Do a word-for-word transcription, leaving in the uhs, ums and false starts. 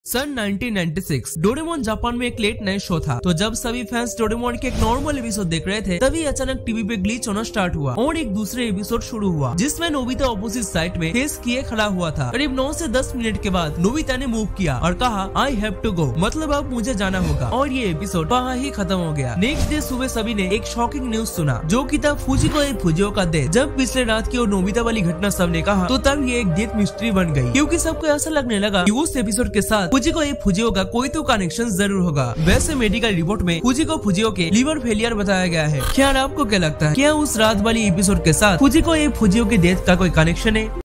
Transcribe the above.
सन nineteen ninety six Doraemon Japan में एक late night show था। तो जब सभी फैंस डोरेमोन के एक नॉर्मल एपिसोड देख रहे थे, तभी अचानक टीवी पे ग्लिच होना स्टार्ट हुआ और एक दूसरे एपिसोड शुरू हुआ जिसमें नोबिता ऑपोजिट साइड में फेस किए खड़ा हुआ था। करीब नौ से दस मिनट के बाद नोबिता ने मूव किया और कहा आई हैव टू गो, मतलब अब मुझे जाना होगा, और ये एपिसोड वहाँ ही खत्म हो गया। नेक्स्ट डे सुबह सभी ने एक शॉकिंग न्यूज सुना, जो की था फुजिको ए फुजिओ का डेथ। जब पिछले रात की और नोबिता वाली घटना सबने कहा, तो तब ये एक डेथ मिस्ट्री बन गई, क्योंकि सबको ऐसा लगने लगा कि उस एपिसोड के साथ फुजिको ए फुजिओ का कोई तो कनेक्शन जरूर होगा। वैसे मेडिकल रिपोर्ट में फुजिको फुजिओ के लीवर फेलियर बताया गया है। क्या आपको क्या लगता है, क्या उस रात वाली एपिसोड के साथ फुजिको ए फुजिओ के डेथ का कोई कनेक्शन है?